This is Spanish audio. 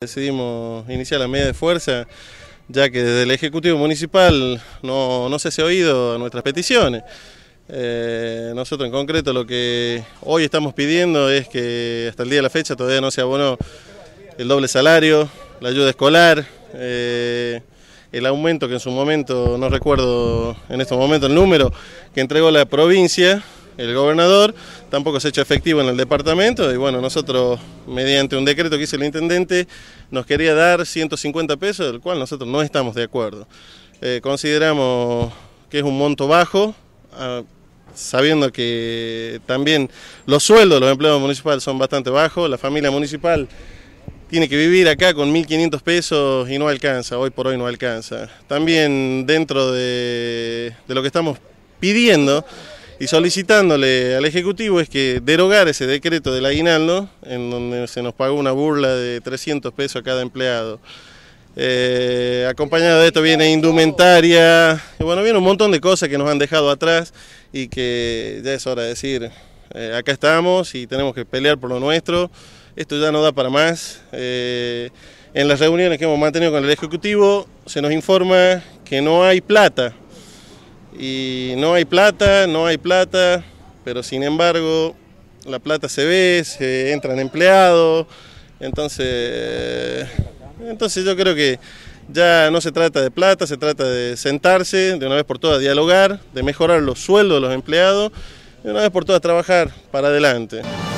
Decidimos iniciar la medida de fuerza, ya que desde el Ejecutivo Municipal no se hace oído a nuestras peticiones. Nosotros en concreto lo que hoy estamos pidiendo es que hasta el día de la fecha todavía no se abonó el doble salario, la ayuda escolar, el aumento que en su momento, no recuerdo en estos momentos el número, que entregó la provincia, el gobernador, tampoco se ha hecho efectivo en el departamento y bueno, nosotros mediante un decreto que hizo el intendente nos quería dar 150 pesos, del cual nosotros no estamos de acuerdo. Consideramos que es un monto bajo, sabiendo que también los sueldos de los empleados municipales son bastante bajos, la familia municipal tiene que vivir acá con 1.500 pesos y no alcanza, hoy por hoy no alcanza. También dentro de lo que estamos pidiendo y solicitándole al Ejecutivo es que derogar ese decreto del aguinaldo, en donde se nos pagó una burla de 300 pesos a cada empleado. Acompañado de esto viene indumentaria, y bueno, viene un montón de cosas que nos han dejado atrás y que ya es hora de decir, acá estamos y tenemos que pelear por lo nuestro, esto ya no da para más. En las reuniones que hemos mantenido con el Ejecutivo se nos informa que no hay plata. Y no hay plata, pero sin embargo la plata se ve, se entran empleados, entonces yo creo que ya no se trata de plata, se trata de sentarse de una vez por todas, dialogar, de mejorar los sueldos de los empleados, de una vez por todas trabajar para adelante.